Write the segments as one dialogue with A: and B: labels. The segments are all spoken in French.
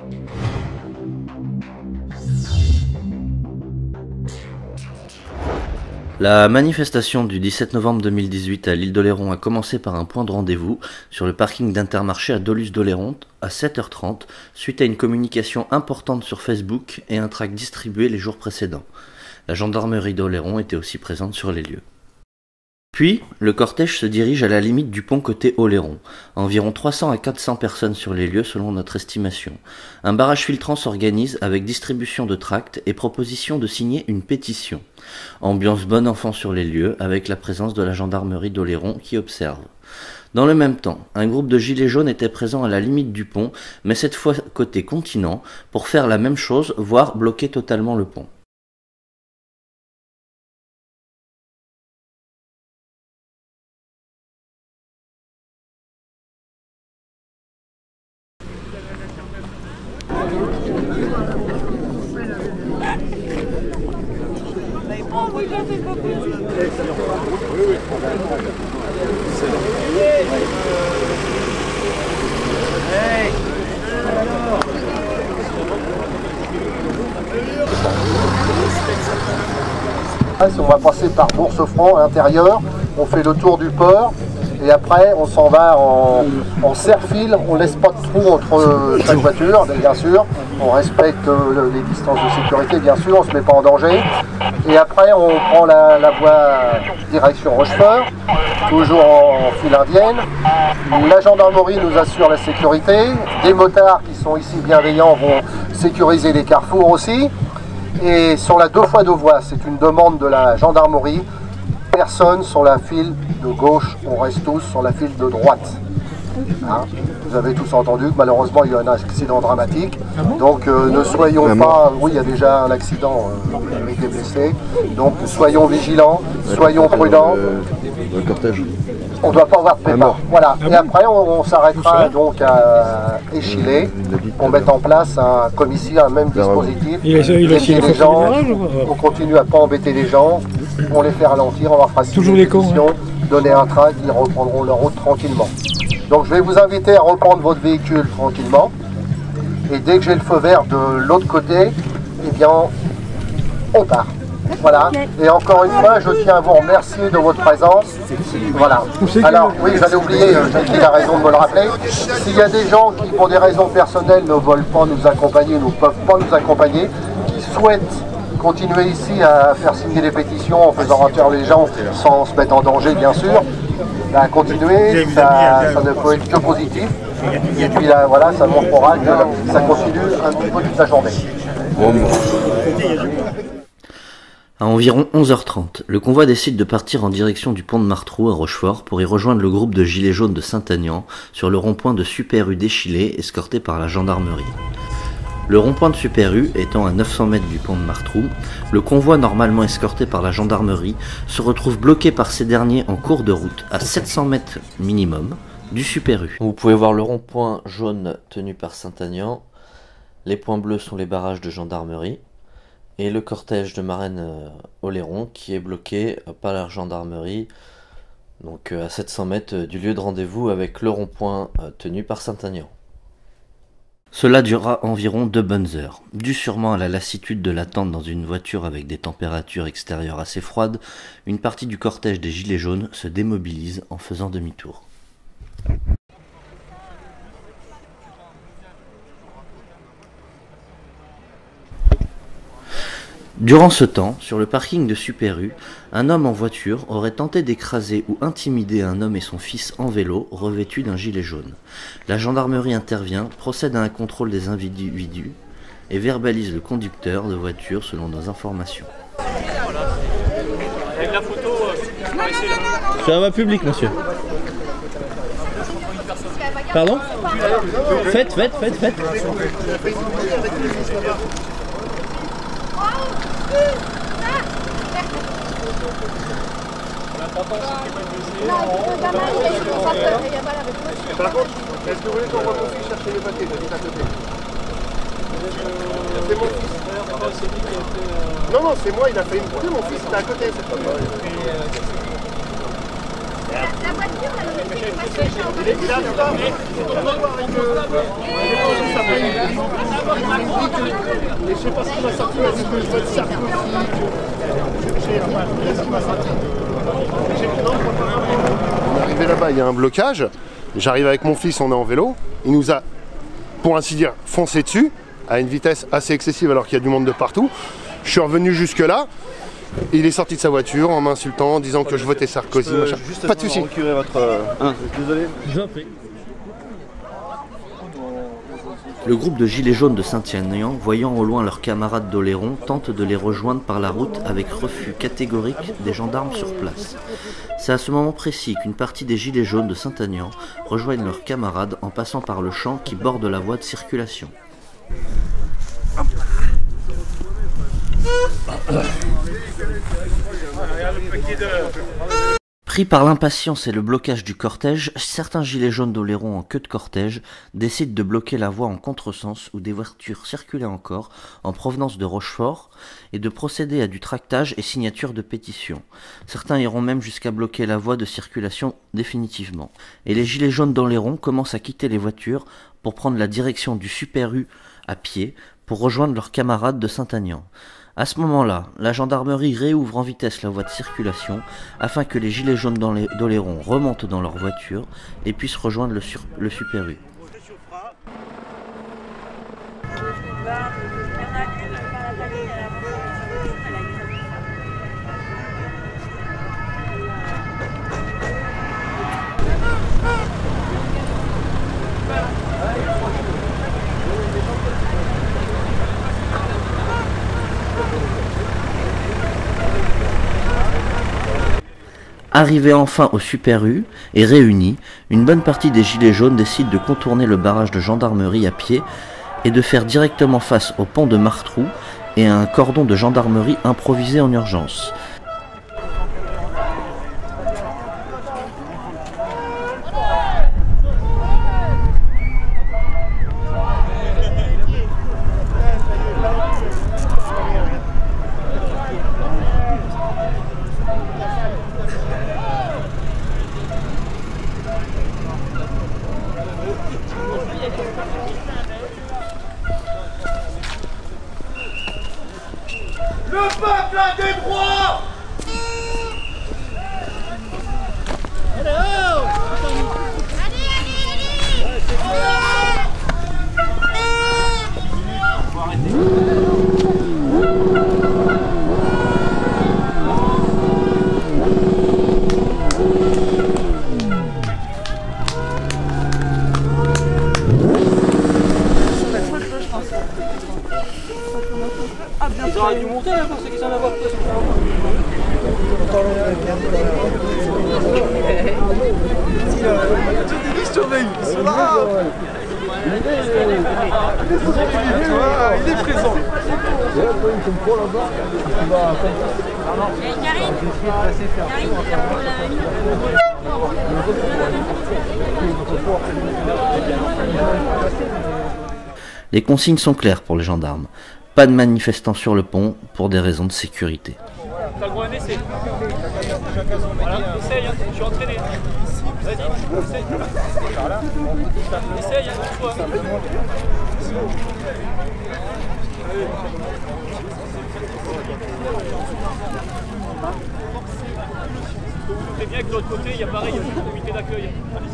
A: La manifestation du 17 novembre 2018 à l'île d'Oléron a commencé par un point de rendez-vous sur le parking d'Intermarché à Doluce-d'Oléron à 7h30 suite à une communication importante sur Facebook et un tract distribué les jours précédents. La gendarmerie d'Oléron était aussi présente sur les lieux. Puis, le cortège se dirige à la limite du pont côté Oléron. Environ 300 à 400 personnes sur les lieux selon notre estimation. Un barrage filtrant s'organise avec distribution de tracts et proposition de signer une pétition. Ambiance bon enfant sur les lieux avec la présence de la gendarmerie d'Oléron qui observe. Dans le même temps, un groupe de gilets jaunes était présent à la limite du pont, mais cette fois côté continent, pour faire la même chose, voire bloquer totalement le pont.
B: On va passer par Bourse-Franc à l'intérieur, on fait le tour du port et après on s'en va en serre-fil, on laisse pas de trou entre chaque voiture, bien sûr, on respecte les distances de sécurité, bien sûr, on se met pas en danger. Et après on prend la voie direction Rochefort, toujours en file indienne. La gendarmerie nous assure la sécurité, des motards qui sont ici bienveillants vont sécuriser les carrefours aussi. Et sur la 2x2 voies, c'est une demande de la gendarmerie, personne sur la file de gauche, on reste tous sur la file de droite. Hein, vous avez tous entendu que malheureusement il y a un accident dramatique, donc ne soyons pas, oui il y a déjà un accident avec des blessés, donc soyons vigilants, soyons prudents.
C: Le cortège.
B: On ne doit pas avoir de pépins. Voilà. Et après, on s'arrêtera donc à Échillé pour mettre en place un commissariat, un même dispositif. Les gens, on continue à ne pas embêter les gens, on les fait ralentir, on leur fera signer une pétition, donner un tract, ils reprendront leur route tranquillement. Donc je vais vous inviter à reprendre votre véhicule tranquillement. Et dès que j'ai le feu vert de l'autre côté, eh bien, on part. Voilà, et encore une fois, je tiens à vous remercier de votre présence. Voilà. Alors, oui, j'allais oublier, Jackie a raison de me le rappeler. S'il y a des gens qui, pour des raisons personnelles, ne veulent pas nous accompagner, ne peuvent pas nous accompagner, qui souhaitent continuer ici à faire signer des pétitions en faisant rentrer les gens sans se mettre en danger, bien sûr, ben, continuer, ça ne peut être que positif. Et puis là, voilà, ça montrera que ça continue un petit peu toute la journée.
A: À environ 11h30, le convoi décide de partir en direction du pont de Martrou à Rochefort pour y rejoindre le groupe de gilets jaunes de Saint-Aignan sur le rond-point de Super U d'Échillé, escorté par la gendarmerie. Le rond-point de Super U étant à 900 mètres du pont de Martrou, le convoi normalement escorté par la gendarmerie se retrouve bloqué par ces derniers en cours de route à 700 mètres minimum du Super U. Vous pouvez voir le rond-point jaune tenu par Saint-Aignan, les points bleus sont les barrages de gendarmerie, et le cortège de Marennes-Oléron qui est bloqué par la gendarmerie, donc à 700 mètres du lieu de rendez-vous avec le rond-point tenu par Saint-Aignan. Cela durera environ 2 bonnes heures. Dû sûrement à la lassitude de l'attente dans une voiture avec des températures extérieures assez froides, une partie du cortège des Gilets jaunes se démobilise en faisant demi-tour. Durant ce temps, sur le parking de Super U, un homme en voiture aurait tenté d'écraser ou intimider un homme et son fils en vélo revêtus d'un gilet jaune. La gendarmerie intervient, procède à un contrôle des individus et verbalise le conducteur de voiture selon nos informations.
D: C'est un public, monsieur. Pardon ? Faites.
B: Par contre, est-ce que vous voulez qu'on voit mon fils chercher les papiers? J'habite à côté. C'est mon fils. Non, c'est moi, il a fait une boucle, mon fils était à côté cette fois.
E: La voiture, elle
B: il est là, Et je sais pas ce qui m'a sorti, mais c'est que je veux Sarkozy. On est arrivé là-bas, il y a un blocage. J'arrive avec mon fils, on est en vélo. Il nous a, pour ainsi dire, foncé dessus à une vitesse assez excessive alors qu'il y a du monde de partout. Je suis revenu jusque là. Il est sorti de sa voiture en m'insultant, en disant que je votais Sarkozy. Pas de soucis.
D: Désolé. Je vous en prie.
A: Le groupe de gilets jaunes de Saint-Aignan, voyant au loin leurs camarades d'Oléron, tente de les rejoindre par la route avec refus catégorique des gendarmes sur place. C'est à ce moment précis qu'une partie des gilets jaunes de Saint-Aignan rejoignent leurs camarades en passant par le champ qui borde la voie de circulation. Pris par l'impatience et le blocage du cortège, certains gilets jaunes d'Oléron en queue de cortège décident de bloquer la voie en contresens où des voitures circulaient encore en provenance de Rochefort et de procéder à du tractage et signature de pétitions. Certains iront même jusqu'à bloquer la voie de circulation définitivement. Et les gilets jaunes d'Oléron commencent à quitter les voitures pour prendre la direction du Super U à pied pour rejoindre leurs camarades de Saint-Aignan. À ce moment-là, la gendarmerie réouvre en vitesse la voie de circulation afin que les gilets jaunes d'Oléron remontent dans leur voiture et puissent rejoindre le Super U. Arrivés enfin au Super U et réunis, une bonne partie des gilets jaunes décident de contourner le barrage de gendarmerie à pied et de faire directement face au pont de Martrou et à un cordon de gendarmerie improvisé en urgence.
C: Le peuple a des droits. Ils auraient dû monter là pour ceux qui sont là-bas. Il est présent.
A: Les consignes sont claires pour les gendarmes. Pas de manifestants sur le pont pour des raisons de sécurité.
E: T'as le droit à un essai. Voilà, essaye, hein, je suis entraîné. Vas-y, essaye. Essaye, hein, une fois. C'est bien que de l'autre côté, il y a pareil, il y a un comité d'accueil.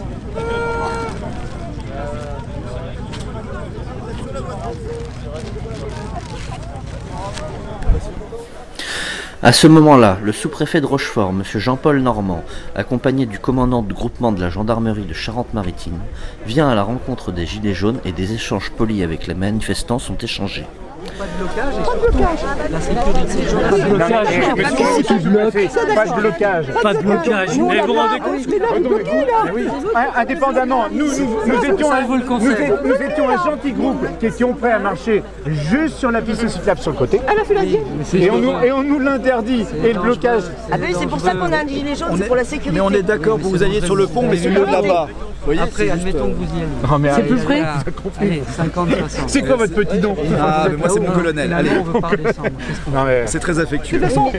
A: À ce moment-là, le sous-préfet de Rochefort, M. Jean-Paul Normand, accompagné du commandant de groupement de la gendarmerie de Charente-Maritime, vient à la rencontre des gilets jaunes et des échanges polis avec les manifestants sont échangés.
F: Pas de blocage et surtout la sécurité.
C: Pas de blocage.
E: Pas de blocage. Mais vous vous rendez compte?
C: Indépendamment, nous étions un gentil groupe qui étions prêts à marcher juste sur la piste cyclable sur le côté.
F: Elle a fait la diète.
C: Et on nous l'interdit. Et le blocage.
F: Ah ben c'est pour ça qu'on a un gilet jaune, c'est pour la sécurité.
G: Mais on est d'accord pour que vous alliez sur le pont, mais c'est là-bas.
H: Après, admettons que vous y allez.
C: C'est
H: plus près. Allez, 50, 60.
C: C'est quoi votre petit nom?
G: Ah, mais moi c'est c'est mon colonel. Allez.
F: On veut pas redescendre.
G: C'est très affectueux.
F: De toute façon,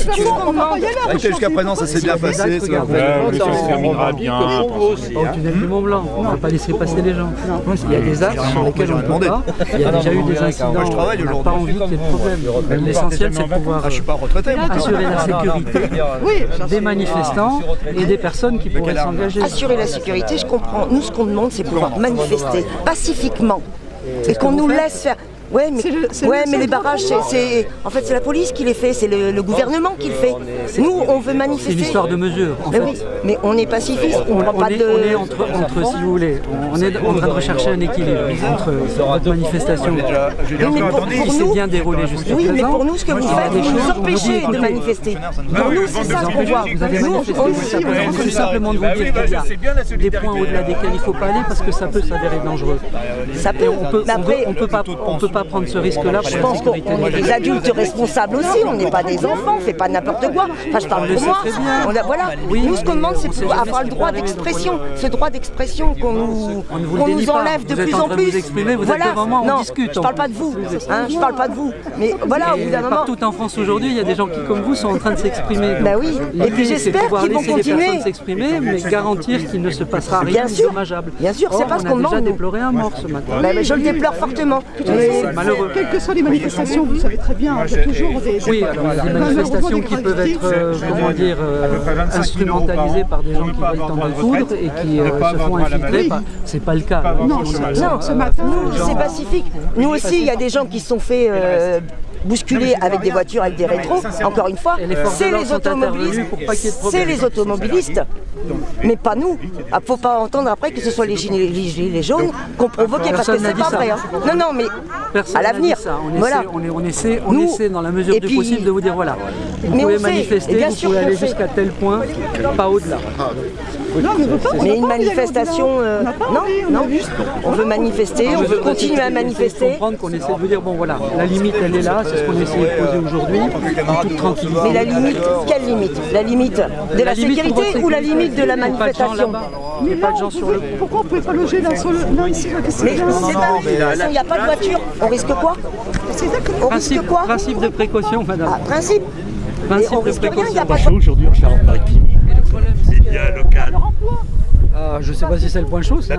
G: jusqu'à présent, ça s'est bien passé.
C: Ça se terminera bien.
F: Au tunnel du Mont Blanc, on ne va pas laisser passer les gens. Il y a des axes sur lesquels on ne peut pas. Il y a déjà eu des incidents.
G: Moi, je travaille
F: on n'a
G: aujourd'hui.
F: pas envie qu'il y ait de problème. L'essentiel, c'est de pouvoir
G: Je suis pas retraité.
F: assurer la sécurité des manifestants et des personnes qui pourraient s'engager.
H: Assurer la sécurité, je comprends. Nous, ce qu'on demande, c'est pouvoir manifester pacifiquement et qu'on nous laisse faire. Ouais, mais les barrages, en fait, c'est la police qui les fait, c'est le gouvernement qui le fait. Nous, on veut manifester.
F: C'est une histoire de mesure, en fait.
H: Oui, mais on est pacifiste, on prend pas de...
F: On est entre, si vous voulez, on est en train de rechercher un équilibre entre votre manifestation qui s'est bien déroulée jusqu'à présent.
H: Oui, mais pour nous, ce que vous faites, vous nous empêchez de manifester. Pour nous, c'est ça qu'on voit.
F: Vous avez manifesté, c'est simplement de vous dire qu'il y a des points au-delà desquels il ne faut pas aller parce que ça peut s'avérer dangereux.
H: Ça peut,
F: on peut pas prendre ce risque-là.
H: Je pense qu'on est des adultes responsables aussi, on n'est pas des enfants, on ne fait pas n'importe quoi. Enfin, je parle pour moi. Voilà. Nous, ce qu'on demande, c'est avoir le droit d'expression. Ce droit d'expression qu'on nous enlève de plus en plus.
F: Voilà.
H: Non, je parle pas de vous. Je parle pas de vous. Mais voilà, au bout d'un moment.
F: Partout en France aujourd'hui, il y a des gens qui, comme vous, sont en train de s'exprimer.
H: Ben oui. Et puis j'espère qu'ils vont continuer.
F: Laisser les personnes s'exprimer, mais garantir qu'il ne se passera rien de dommageable.
H: Bien sûr, c'est pas ce qu'on demande.
F: On a déjà déploré un mort ce matin.
H: Je le déplore fortement.
F: C'est malheureux.
I: Quelles que soient les manifestations, vous savez très bien, il y a toujours des...
F: Oui, alors il y a des manifestations qui peuvent être, instrumentalisées par des gens qui veulent tendre le coudre et qui se font infiltrer. C'est pas le cas.
H: Non, ce matin, c'est pacifique. Nous aussi, il y a des gens qui se sont fait bousculés avec des voitures, avec des rétros. Encore une fois, c'est les automobilistes, mais pas nous. Il ne faut pas entendre après que ce soit les gilets jaunes qu'on provoquait, parce que c'est pas vrai. Non, mais à l'avenir, voilà.
F: On essaie dans la mesure du possible de vous dire voilà, vous pouvez manifester, vous pouvez aller jusqu'à tel point, pas au-delà.
H: Mais une manifestation, non, on veut manifester, on veut continuer à manifester.
F: Il faut comprendre qu'on essaie de vous dire bon voilà, la limite elle est là, c'est ce qu'on essaie de poser aujourd'hui, en toute tranquillité.
H: Mais la limite, quelle limite? La limite de la sécurité ou la limite de la manifestation?
F: Il n'y a pas de gens sur le pont.
I: Pourquoi on ne pouvait pas loger là ici?
H: Mais c'est pas il n'y a pas de voiture, on risque quoi? On risque quoi?
F: Principe de précaution, madame.
H: Principe. On risque rien, il n'y a pas de...
J: Aujourd'hui en Charente-Maritime, c'est bien local.
F: Je ne sais pas si c'est le point chaud.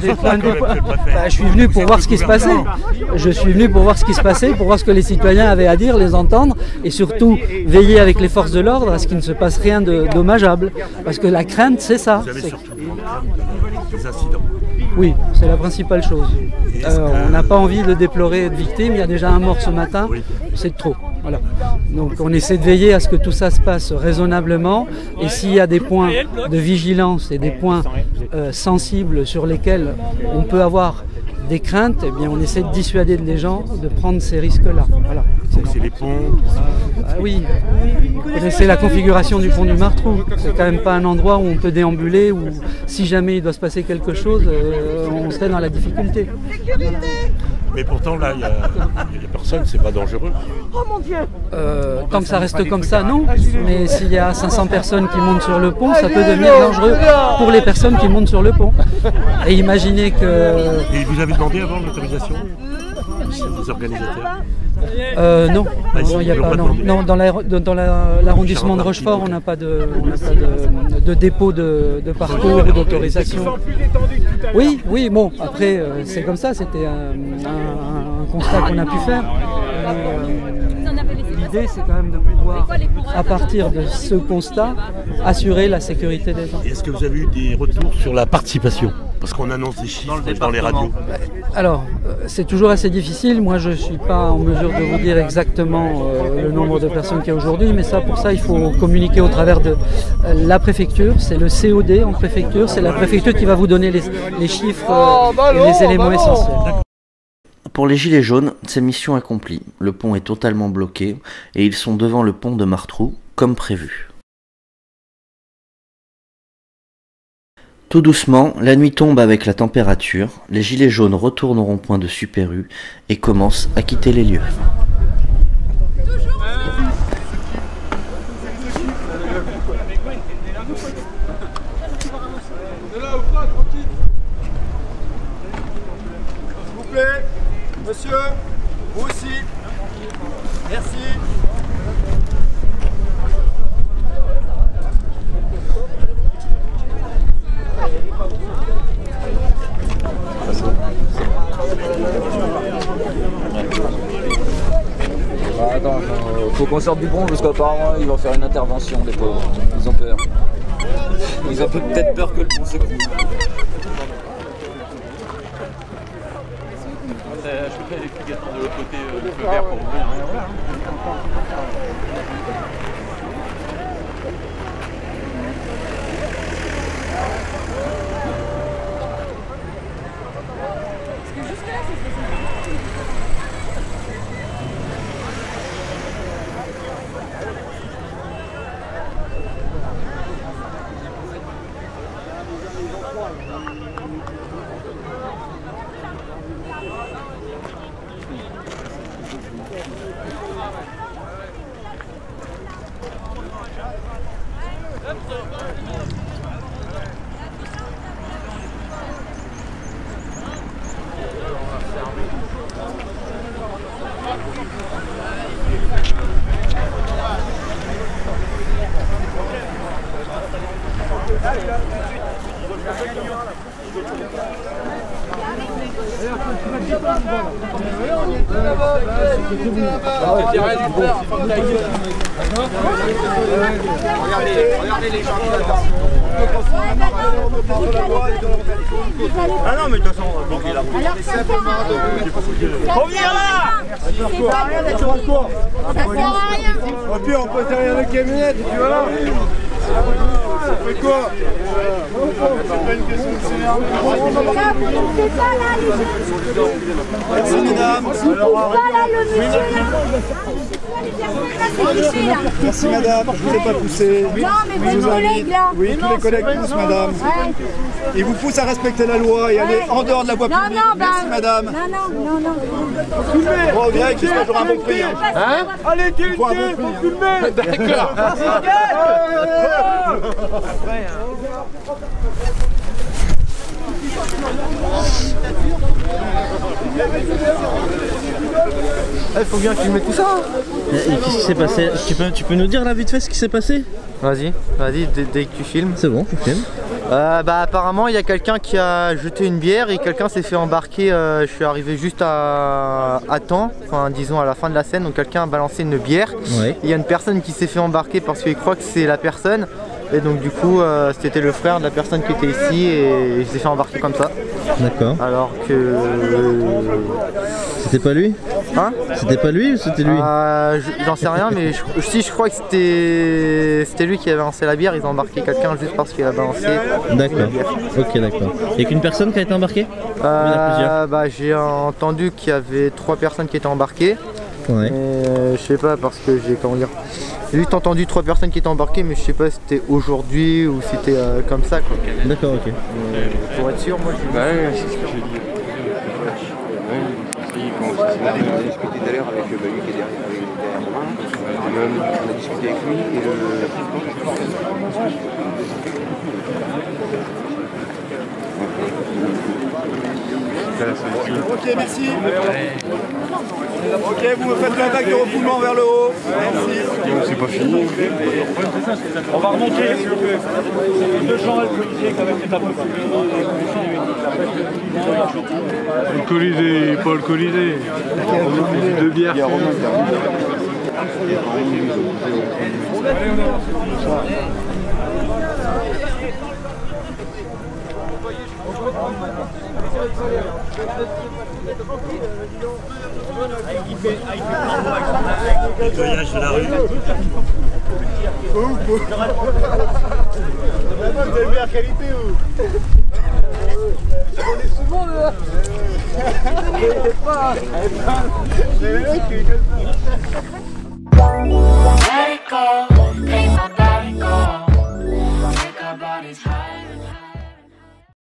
F: Je suis venu pour voir ce qui se passait. Je suis venu pour voir ce qui se passait, pour voir ce que les citoyens avaient à dire, les entendre et surtout veiller avec les forces de l'ordre à ce qu'il ne se passe rien de dommageable. Parce que la crainte, c'est ça.
J: Vous avez surtout des incidents.
F: Oui, c'est la principale chose. On n'a pas envie de déplorer de victimes. Il y a déjà un mort ce matin. C'est trop. Voilà. Donc on essaie de veiller à ce que tout ça se passe raisonnablement. Et s'il y a des points de vigilance et des points sensibles sur lesquels on peut avoir des craintes, eh bien on essaie de dissuader les gens de prendre ces risques-là. Voilà.
J: C'est les ponts.
F: Oui, vous connaissez la configuration du pont du Martrou. C'est quand même pas un endroit où on peut déambuler, où si jamais il doit se passer quelque chose, on serait dans la difficulté.
J: Mais pourtant là, il y a personne, c'est pas dangereux.
H: Oh mon Dieu!
F: Tant que ça reste comme ça, non. Mais s'il y a 500 personnes qui montent sur le pont, ça peut devenir dangereux pour les personnes qui montent sur le pont. Et imaginez que...
J: Et vous avez demandé avant l'autorisation des organisateurs?
F: Non, il n'y a pas. Non, dans l'arrondissement de Rochefort, on n'a pas de dépôt de parcours ou d'autorisation. Oui, bon, après, c'est comme ça, c'était un constat qu'on a pu faire. L'idée, c'est quand même de pouvoir, à partir de ce constat, assurer la sécurité des gens.
J: Est-ce que vous avez eu des retours sur la participation? Parce qu'on annonce des chiffres dans les radios.
F: Alors, c'est toujours assez difficile. Moi, je ne suis pas en mesure de vous dire exactement le nombre de personnes qu'il y a aujourd'hui, mais pour ça, il faut communiquer au travers de la préfecture. C'est le COD en préfecture. C'est la préfecture qui va vous donner les chiffres et les éléments essentiels.
A: Pour les Gilets jaunes, c'est mission accomplie. Le pont est totalement bloqué et ils sont devant le pont de Martrou, comme prévu. Tout doucement, la nuit tombe avec la température, les Gilets jaunes retournent au rond-point de Super U et commencent à quitter les lieux.
G: S'il vous plaît, monsieur, Vous aussi. Merci.
K: Attends, faut qu'on sorte du pont parce qu'apparemment ils vont faire une intervention, les pauvres. Ils ont peur. Ils ont peut-être peur que le pont s'écoule.
E: Je fais l'explication de l'autre côté, le feu vert pour ouvrir.
G: Regardez les gens qui l'attendent. Ah non, mais de toute façon, bon, il a pris simplement de. Faut venir là! Ça sert à rien d'être sur le cours. Ça sert à rien. Au pire, on peut derrière la camionnette, tu vois là? Ça fait quoi? C'est pas une question de s'énerver.
L: C'est pas là, les gens.
G: Merci, mesdames.
L: C'est pas là, le monsieur là.
G: Merci madame, je vous ai pas poussé.
L: Non, mais vos collègues là.
G: Oui, tous les collègues poussent madame. Ils vous poussent à respecter la loi et aller en dehors de la voie publique. Merci madame.
L: Non.
G: Bon, Greg, j'espère que j'aurai un bon prix. Hein? Allez, TNT, faut filmer. D'accord.
M: Il faut bien filmer tout ça.
A: Qu'est-ce qui s'est passé? Tu peux nous dire là vite fait ce qui s'est passé?
M: Vas-y, dès que tu filmes.
A: C'est bon, je filme.
M: Apparemment il y a quelqu'un qui a jeté une bière et quelqu'un s'est fait embarquer. Je suis arrivé juste à temps, enfin disons à la fin de la scène, donc quelqu'un a balancé une bière.
A: Ouais.
M: Il y a une personne qui s'est fait embarquer parce qu'il croit que c'est la personne. Et donc du coup c'était le frère de la personne qui était ici et il s'est fait embarquer comme ça.
A: D'accord.
M: Alors que...
A: C'était pas lui?
M: Hein?
A: C'était pas lui ou c'était lui?
M: J'en sais rien, mais je crois que c'était lui qui avait lancé la bière. Ils ont embarqué quelqu'un juste parce qu'il a balancé.
A: D'accord. Ok, d'accord. Il n'y a qu'une personne qui a été embarquée? Il y en a plusieurs.
M: J'ai entendu qu'il y avait 3 personnes qui étaient embarquées.
A: Ouais.
M: Je sais pas parce que j'ai juste entendu 3 personnes qui étaient embarquées, mais je sais pas si c'était aujourd'hui ou si c'était comme ça quoi.
A: D'accord, ok.
M: Pour être sûr, moi je...
D: c'est ce que je dis. On a discuté tout à l'heure avec lui qui est derrière moi. On a discuté avec lui et
G: Ok, merci. Ok, vous me faites la vague de refoulement vers le haut. Merci.
D: C'est pas fini.
E: On va remonter. Deux gens alcoolisés quand même, c'est un peu
N: Alcoolisé, pas alcoolisé. Deux bières.
J: Le voyage de la rue.
G: Vous avez bien qualité ou? On est souvent là. Elle est pas.